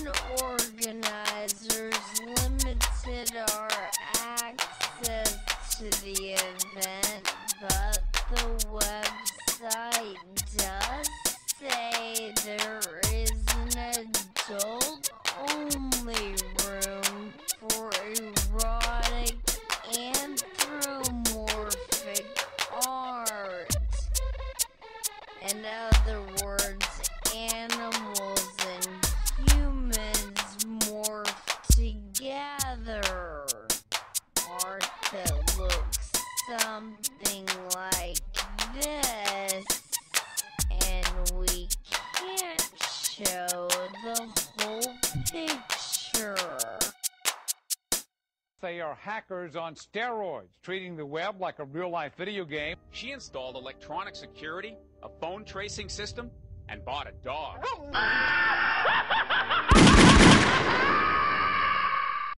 organizers limited our access to the event, but the website does say there is an adult-only room for erotic anthropomorphic art. In other words, animals and humans morph together. Art that looks something like this, and we can't show the whole picture. They are hackers on steroids, treating the web like a real-life video game. She installed electronic security, a phone tracing system, and bought a dog.